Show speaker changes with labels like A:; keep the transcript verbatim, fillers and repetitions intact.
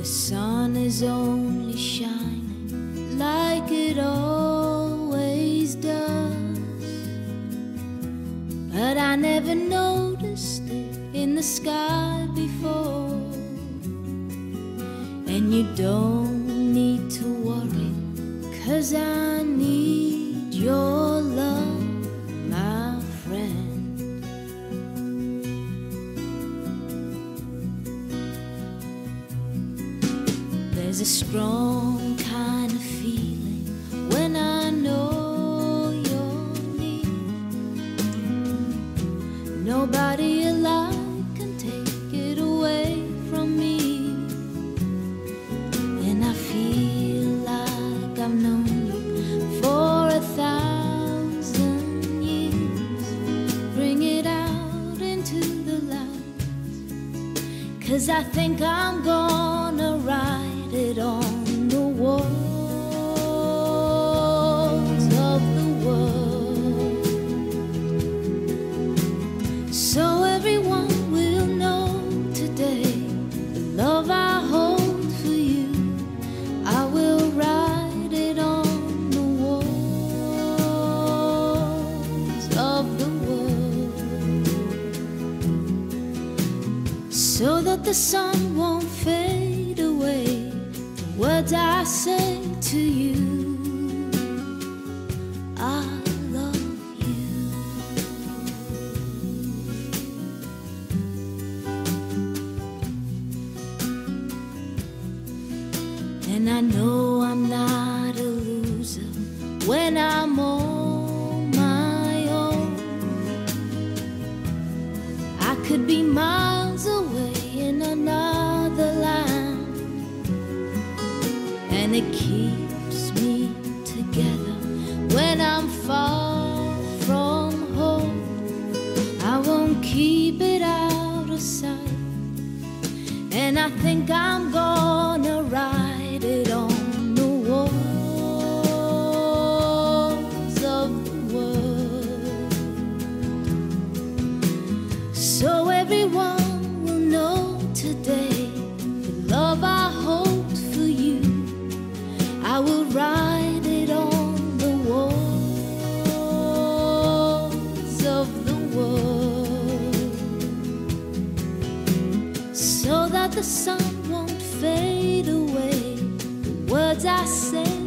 A: The sun is only shining like it always does, but I never noticed it in the sky before. And you don't need to worry, 'cause I need your love, my friend. There's a strong kind of feeling when I know you're near. Nobody alive can take it away from me. And I feel like I've known you for a thousand years. Bring it out into the light, 'cause I think I'm gonna write it on the walls of the world, so everyone will know today the love I hold for you. I will write it on the walls of the world, so that the sun won't fade away the words I say to you. I love you. And I know I'm not a loser when I'm on my own. I could be miles away in another land, and it keeps me together when I'm far from home. I won't keep it out of sight, and I think I'm gonna write it on the walls of the world, so everyone will know today the love I hold for you. I will write it on the walls of the world, so that the sun won't fade away the words I say